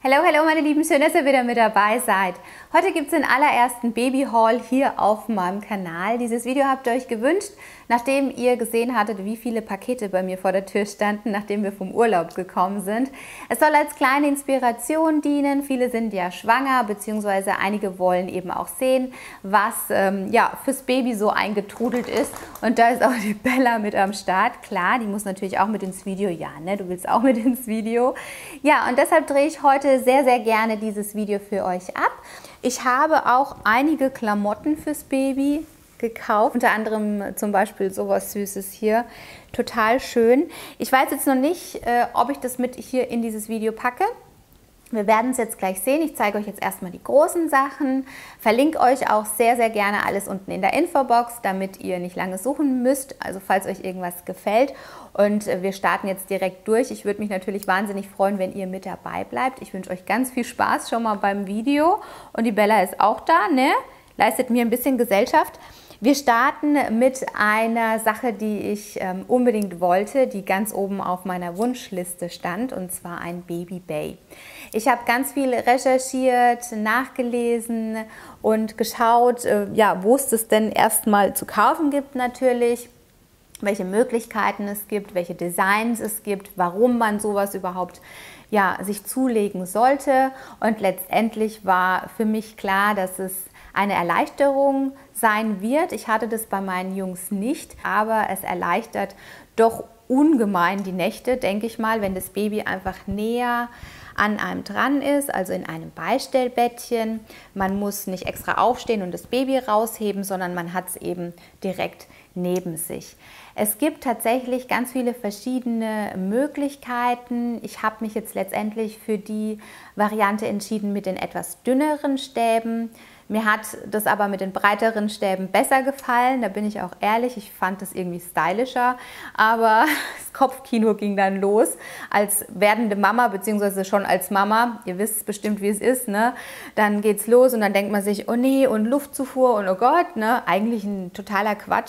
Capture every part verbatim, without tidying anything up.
Hallo, hallo meine Lieben, schön, dass ihr wieder mit dabei seid. Heute gibt es den allerersten Baby-Haul hier auf meinem Kanal. Dieses Video habt ihr euch gewünscht, nachdem ihr gesehen hattet, wie viele Pakete bei mir vor der Tür standen, nachdem wir vom Urlaub gekommen sind. Es soll als kleine Inspiration dienen. Viele sind ja schwanger, beziehungsweise einige wollen eben auch sehen, was ähm, ja, fürs Baby so eingetrudelt ist. Und da ist auch die Bella mit am Start. Klar, die muss natürlich auch mit ins Video. Ja, ne, du willst auch mit ins Video. Ja, und deshalb drehe ich heute sehr, sehr gerne dieses Video für euch ab. Ich habe auch einige Klamotten fürs Baby gekauft, unter anderem zum Beispiel sowas Süßes hier, total schön. Ich weiß jetzt noch nicht, äh, ob ich das mit hier in dieses Video packe. Wir werden es jetzt gleich sehen. Ich zeige euch jetzt erstmal die großen Sachen, verlinke euch auch sehr, sehr gerne alles unten in der Infobox, damit ihr nicht lange suchen müsst, also falls euch irgendwas gefällt. Und wir starten jetzt direkt durch. Ich würde mich natürlich wahnsinnig freuen, wenn ihr mit dabei bleibt. Ich wünsche euch ganz viel Spaß schon mal beim Video. Und die Bella ist auch da, ne? Leistet mir ein bisschen Gesellschaft. Wir starten mit einer Sache, die ich ähm, unbedingt wollte, die ganz oben auf meiner Wunschliste stand, und zwar ein Baby Bay. Ich habe ganz viel recherchiert, nachgelesen und geschaut, äh, ja, wo es das denn erstmal zu kaufen gibt natürlich, welche Möglichkeiten es gibt, welche Designs es gibt, warum man sowas überhaupt ja, sich zulegen sollte. Und letztendlich war für mich klar, dass es eine Erleichterung sein wird. Ich hatte das bei meinen Jungs nicht, aber es erleichtert doch ungemein die Nächte, denke ich mal, wenn das Baby einfach näher an einem dran ist, also in einem Beistellbettchen. Man muss nicht extra aufstehen und das Baby rausheben, sondern man hat es eben direkt neben sich. Es gibt tatsächlich ganz viele verschiedene Möglichkeiten. Ich habe mich jetzt letztendlich für die Variante entschieden mit den etwas dünneren Stäben. Mir hat das aber mit den breiteren Stäben besser gefallen, da bin ich auch ehrlich, ich fand das irgendwie stylischer, aber das Kopfkino ging dann los als werdende Mama, beziehungsweise schon als Mama, ihr wisst bestimmt, wie es ist, ne? Dann geht's los und dann denkt man sich, oh nee, und Luftzufuhr und oh Gott, ne? Eigentlich ein totaler Quatsch.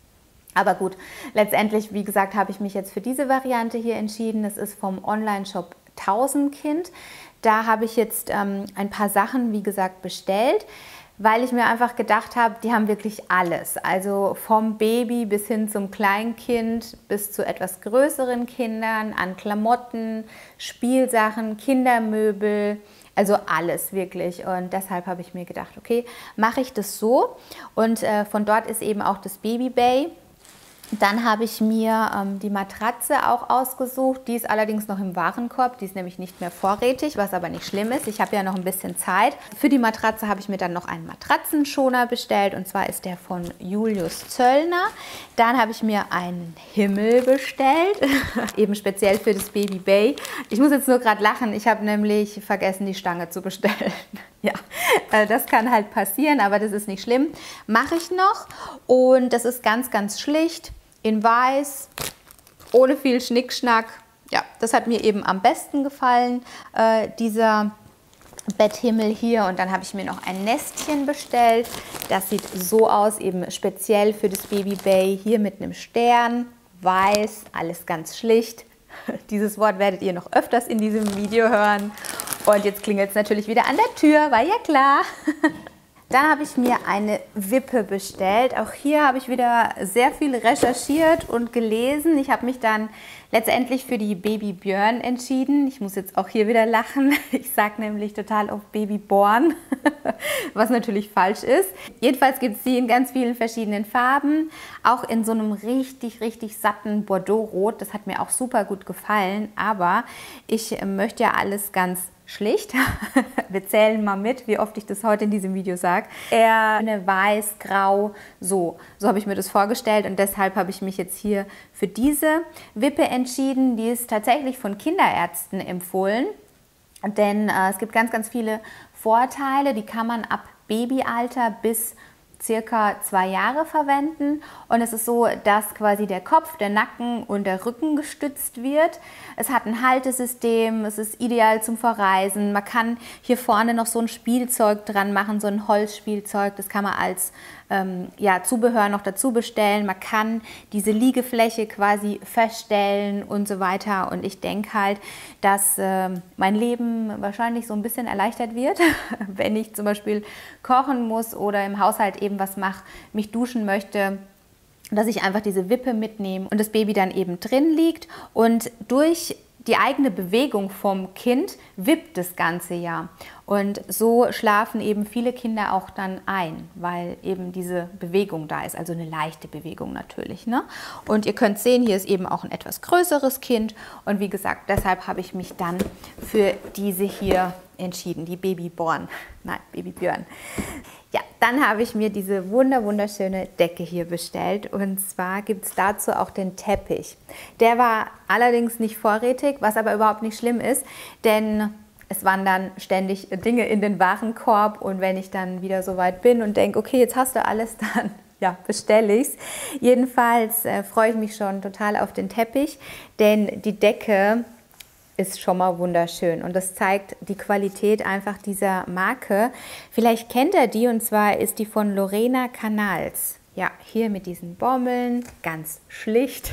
Aber gut, letztendlich, wie gesagt, habe ich mich jetzt für diese Variante hier entschieden. Das ist vom Online-Shop Tausendkind. Da habe ich jetzt ähm, ein paar Sachen, wie gesagt, bestellt, weil ich mir einfach gedacht habe, die haben wirklich alles. Also vom Baby bis hin zum Kleinkind, bis zu etwas größeren Kindern, an Klamotten, Spielsachen, Kindermöbel, also alles wirklich. Und deshalb habe ich mir gedacht, okay, mache ich das so. Und äh, von dort ist eben auch das Baby Bay. Dann habe ich mir ähm, die Matratze auch ausgesucht, die ist allerdings noch im Warenkorb, die ist nämlich nicht mehr vorrätig, was aber nicht schlimm ist, ich habe ja noch ein bisschen Zeit. Für die Matratze habe ich mir dann noch einen Matratzenschoner bestellt, und zwar ist der von Julius Zöllner. Dann habe ich mir einen Himmel bestellt, eben speziell für das Baby Bay. Ich muss jetzt nur gerade lachen, ich habe nämlich vergessen, die Stange zu bestellen. Ja, das kann halt passieren, aber das ist nicht schlimm. Mache ich noch, und das ist ganz, ganz schlicht. In weiß, ohne viel Schnickschnack. Ja, das hat mir eben am besten gefallen, äh, dieser Betthimmel hier. Und dann habe ich mir noch ein Nestchen bestellt. Das sieht so aus, eben speziell für das Baby Bay. Hier mit einem Stern, weiß, alles ganz schlicht. Dieses Wort werdet ihr noch öfters in diesem Video hören. Und jetzt klingelt es natürlich wieder an der Tür, war ja klar. Dann habe ich mir eine Wippe bestellt. Auch hier habe ich wieder sehr viel recherchiert und gelesen. Ich habe mich dann letztendlich für die Baby Björn entschieden. Ich muss jetzt auch hier wieder lachen. Ich sage nämlich total oft Baby Born, was natürlich falsch ist. Jedenfalls gibt es die in ganz vielen verschiedenen Farben. Auch in so einem richtig, richtig satten Bordeaux-Rot. Das hat mir auch super gut gefallen. Aber ich möchte ja alles ganz schlicht. Wir zählen mal mit, wie oft ich das heute in diesem Video sage. Eher eine weiß, grau, so. So habe ich mir das vorgestellt, und deshalb habe ich mich jetzt hier für diese Wippe entschieden. Die ist tatsächlich von Kinderärzten empfohlen, denn äh, es gibt ganz, ganz viele Vorteile. Die kann man ab Babyalter bis circa zwei Jahre verwenden und es ist so, dass quasi der Kopf, der Nacken und der Rücken gestützt wird. Es hat ein Haltesystem, es ist ideal zum Verreisen. Man kann hier vorne noch so ein Spielzeug dran machen, so ein Holzspielzeug, das kann man als ähm, ja, Zubehör noch dazu bestellen. Man kann diese Liegefläche quasi feststellen und so weiter und ich denke halt, dass äh, mein Leben wahrscheinlich so ein bisschen erleichtert wird, wenn ich zum Beispiel kochen muss oder im Haushalt eben was mache, mich duschen möchte, dass ich einfach diese Wippe mitnehme und das Baby dann eben drin liegt und durch die eigene Bewegung vom Kind wippt das Ganze ja. Und so schlafen eben viele Kinder auch dann ein, weil eben diese Bewegung da ist, also eine leichte Bewegung natürlich, ne? Und ihr könnt sehen, hier ist eben auch ein etwas größeres Kind und wie gesagt, deshalb habe ich mich dann für diese hier entschieden, die Babyborn, nein, Babybjörn. Ja, dann habe ich mir diese wunder wunderschöne Decke hier bestellt und zwar gibt es dazu auch den Teppich. Der war allerdings nicht vorrätig, was aber überhaupt nicht schlimm ist, denn es wandern ständig Dinge in den Warenkorb und wenn ich dann wieder so weit bin und denke, okay, jetzt hast du alles, dann ja, bestelle ich es. Jedenfalls äh, freue ich mich schon total auf den Teppich, denn die Decke ist schon mal wunderschön und das zeigt die Qualität einfach dieser Marke. Vielleicht kennt ihr die und zwar ist die von Lorena Canals. Ja, hier mit diesen Bommeln, ganz schlicht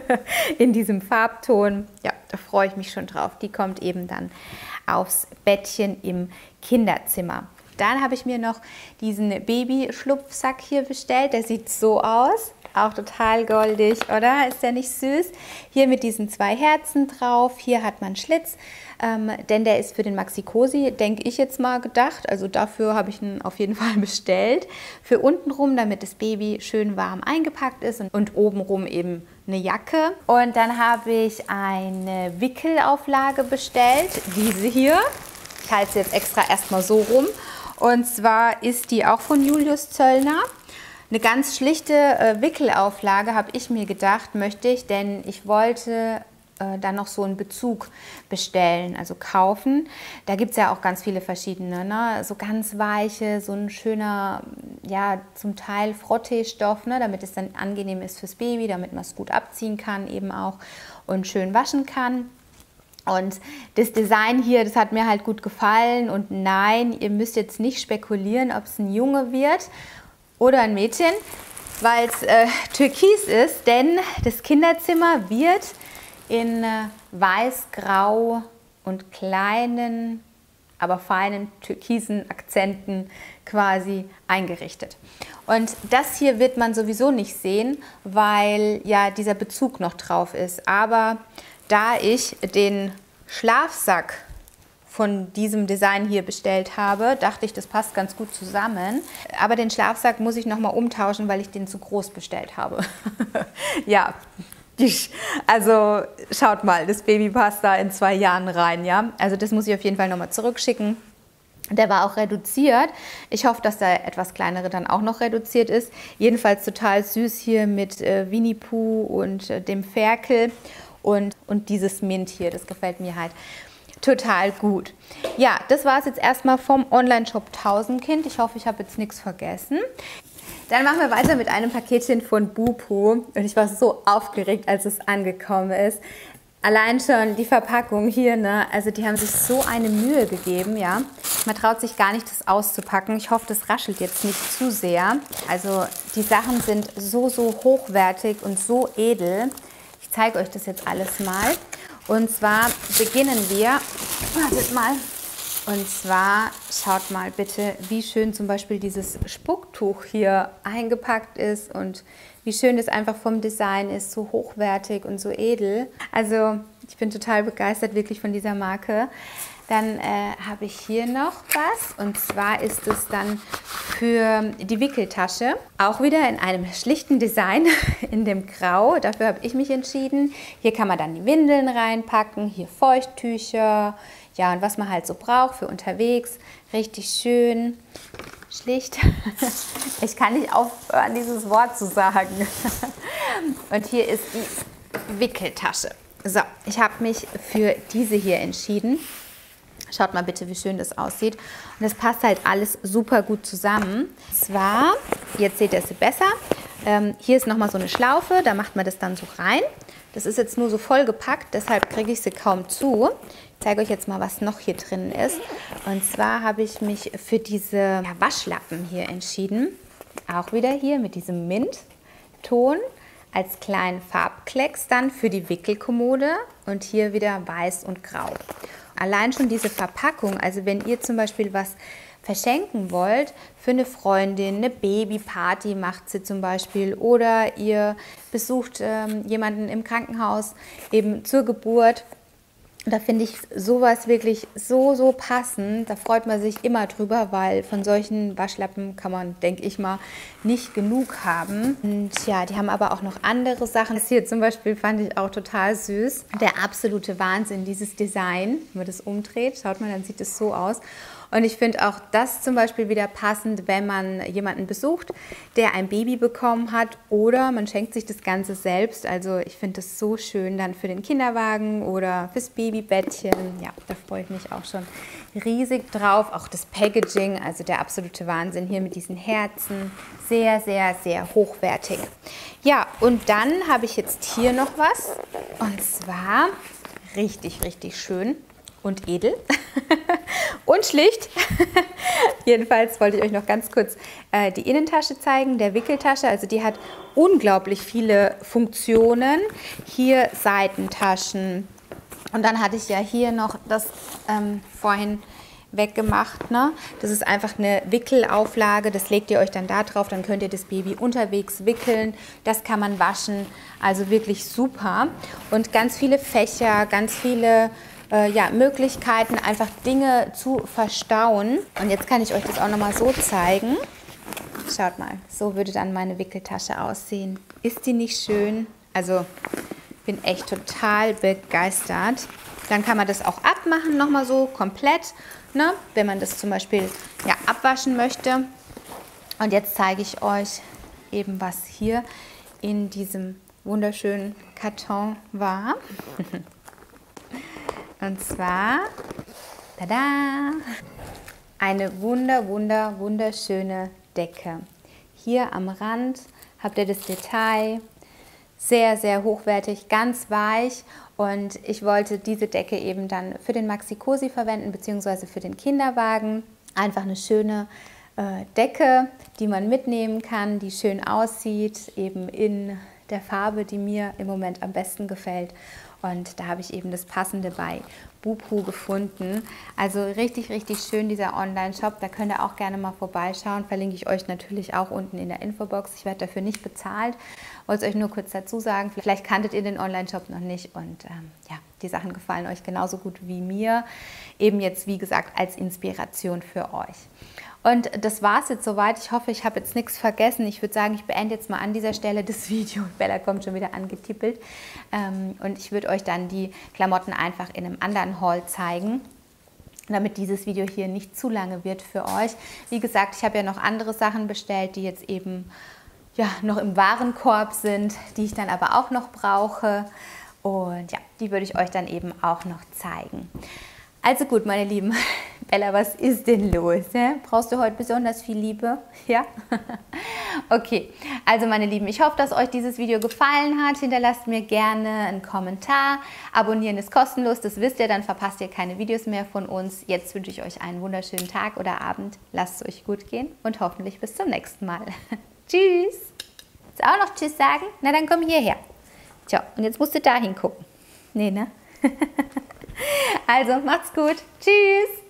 in diesem Farbton. Ja, da freue ich mich schon drauf. Die kommt eben dann aufs Bettchen im Kinderzimmer. Dann habe ich mir noch diesen Baby-Schlupfsack hier bestellt. Der sieht so aus. Auch total goldig, oder? Ist der nicht süß? Hier mit diesen zwei Herzen drauf. Hier hat man Schlitz, ähm, denn der ist für den Maxi-Cosi, denke ich jetzt mal, gedacht. Also dafür habe ich ihn auf jeden Fall bestellt. Für untenrum, damit das Baby schön warm eingepackt ist und, und obenrum eben eine Jacke. Und dann habe ich eine Wickelauflage bestellt, diese hier. Ich halte sie jetzt extra erstmal so rum. Und zwar ist die auch von Julius Zöllner. Eine ganz schlichte äh, Wickelauflage habe ich mir gedacht, möchte ich, denn ich wollte äh, dann noch so einen Bezug bestellen, also kaufen. Da gibt es ja auch ganz viele verschiedene, ne? So ganz weiche, so ein schöner, ja zum Teil Frotteestoff, ne? Damit es dann angenehm ist fürs Baby, damit man es gut abziehen kann eben auch und schön waschen kann. Und das Design hier, das hat mir halt gut gefallen und nein, ihr müsst jetzt nicht spekulieren, ob es ein Junge wird oder ein Mädchen, weil es äh, türkis ist, denn das Kinderzimmer wird in äh, weiß-grau und kleinen, aber feinen türkisen Akzenten quasi eingerichtet. Und das hier wird man sowieso nicht sehen, weil ja dieser Bezug noch drauf ist. Aber da ich den Schlafsack von diesem Design hier bestellt habe, dachte ich, das passt ganz gut zusammen. Aber den Schlafsack muss ich nochmal umtauschen, weil ich den zu groß bestellt habe. Ja, also schaut mal, das Baby passt da in zwei Jahren rein. Ja? Also das muss ich auf jeden Fall nochmal zurückschicken. Der war auch reduziert. Ich hoffe, dass der etwas kleinere dann auch noch reduziert ist. Jedenfalls total süß hier mit äh, Winnie Pooh und äh, dem Ferkel und, und dieses Mint hier. Das gefällt mir halt total gut. Ja, das war es jetzt erstmal vom Online-Shop Tausendkind. Ich hoffe, ich habe jetzt nichts vergessen. Dann machen wir weiter mit einem Paketchen von Bupo. Und ich war so aufgeregt, als es angekommen ist. Allein schon die Verpackung hier, ne? Also die haben sich so eine Mühe gegeben, ja. Man traut sich gar nicht, das auszupacken. Ich hoffe, das raschelt jetzt nicht zu sehr. Also die Sachen sind so, so hochwertig und so edel. Ich zeige euch das jetzt alles mal. Und zwar beginnen wir, wartet mal, und zwar schaut mal bitte, wie schön zum Beispiel dieses Spucktuch hier eingepackt ist und wie schön das einfach vom Design ist, so hochwertig und so edel. Also ich bin total begeistert wirklich von dieser Marke. Dann äh, habe ich hier noch was und zwar ist es dann für die Wickeltasche. Auch wieder in einem schlichten Design, in dem Grau. Dafür habe ich mich entschieden. Hier kann man dann die Windeln reinpacken, hier Feuchttücher, ja und was man halt so braucht für unterwegs. Richtig schön, schlicht. Ich kann nicht aufhören, dieses Wort zu sagen. Und hier ist die Wickeltasche. So, ich habe mich für diese hier entschieden. Schaut mal bitte, wie schön das aussieht. Und das passt halt alles super gut zusammen. Und zwar, jetzt seht ihr es besser, ähm, hier ist nochmal so eine Schlaufe, da macht man das dann so rein. Das ist jetzt nur so vollgepackt, deshalb kriege ich sie kaum zu. Ich zeige euch jetzt mal, was noch hier drin ist. Und zwar habe ich mich für diese ja, Waschlappen hier entschieden. Auch wieder hier mit diesem Mintton als kleinen Farbklecks dann für die Wickelkommode. Und hier wieder weiß und grau. Allein schon diese Verpackung, also wenn ihr zum Beispiel was verschenken wollt für eine Freundin, eine Babyparty macht sie zum Beispiel oder ihr besucht ähm, jemanden im Krankenhaus eben zur Geburt. Da finde ich sowas wirklich so, so passend. Da freut man sich immer drüber, weil von solchen Waschlappen kann man, denke ich mal, nicht genug haben. Und ja, die haben aber auch noch andere Sachen. Das hier zum Beispiel fand ich auch total süß. Der absolute Wahnsinn, dieses Design. Wenn man das umdreht, schaut mal, dann sieht es so aus. Und ich finde auch das zum Beispiel wieder passend, wenn man jemanden besucht, der ein Baby bekommen hat oder man schenkt sich das Ganze selbst. Also ich finde das so schön dann für den Kinderwagen oder fürs Babybettchen. Ja, da freue ich mich auch schon riesig drauf. Auch das Packaging, also der absolute Wahnsinn hier mit diesen Herzen. Sehr, sehr, sehr hochwertig. Ja, und dann habe ich jetzt hier noch was. Und zwar richtig, richtig schön. Und edel und schlicht. Jedenfalls wollte ich euch noch ganz kurz äh, die Innentasche zeigen, der Wickeltasche. Also die hat unglaublich viele Funktionen. Hier Seitentaschen. Und dann hatte ich ja hier noch das ähm, vorhin weggemacht. Ne? Das ist einfach eine Wickelauflage. Das legt ihr euch dann da drauf. Dann könnt ihr das Baby unterwegs wickeln. Das kann man waschen. Also wirklich super. Und ganz viele Fächer, ganz viele Äh, ja, Möglichkeiten, einfach Dinge zu verstauen. Und jetzt kann ich euch das auch noch mal so zeigen. Schaut mal, so würde dann meine Wickeltasche aussehen. Ist die nicht schön? Also, bin echt total begeistert. Dann kann man das auch abmachen, noch mal so komplett, ne? Wenn man das zum Beispiel ja, abwaschen möchte. Und jetzt zeige ich euch eben, was hier in diesem wunderschönen Karton war. Und zwar, tada, eine wunder, wunder, wunderschöne Decke. Hier am Rand habt ihr das Detail, sehr, sehr hochwertig, ganz weich. Und ich wollte diese Decke eben dann für den Maxi-Cosi verwenden, beziehungsweise für den Kinderwagen. Einfach eine schöne äh, Decke, die man mitnehmen kann, die schön aussieht, eben in der Farbe, die mir im Moment am besten gefällt. Und da habe ich eben das Passende bei Bupu gefunden. Also richtig, richtig schön dieser Online-Shop. Da könnt ihr auch gerne mal vorbeischauen. Verlinke ich euch natürlich auch unten in der Infobox. Ich werde dafür nicht bezahlt. Wollte es euch nur kurz dazu sagen. Vielleicht kanntet ihr den Online-Shop noch nicht. Und ähm, ja, die Sachen gefallen euch genauso gut wie mir. Eben jetzt, wie gesagt, als Inspiration für euch. Und das war es jetzt soweit. Ich hoffe, ich habe jetzt nichts vergessen. Ich würde sagen, ich beende jetzt mal an dieser Stelle das Video. Bella kommt schon wieder angetippelt. Ähm, und ich würde euch dann die Klamotten einfach in einem anderen Haul zeigen, damit dieses Video hier nicht zu lange wird für euch. Wie gesagt, ich habe ja noch andere Sachen bestellt, die jetzt eben ja, noch im Warenkorb sind, die ich dann aber auch noch brauche. Und ja, die würde ich euch dann eben auch noch zeigen. Also gut, meine Lieben, Bella, was ist denn los? Ja? Brauchst du heute besonders viel Liebe? Ja? Okay, also meine Lieben, ich hoffe, dass euch dieses Video gefallen hat. Hinterlasst mir gerne einen Kommentar. Abonnieren ist kostenlos, das wisst ihr, dann verpasst ihr keine Videos mehr von uns. Jetzt wünsche ich euch einen wunderschönen Tag oder Abend. Lasst es euch gut gehen und hoffentlich bis zum nächsten Mal. Tschüss! Willst du auch noch Tschüss sagen? Na, dann komm hierher. Tja, und jetzt musst du da hingucken. Nee, ne? Also, macht's gut. Tschüss!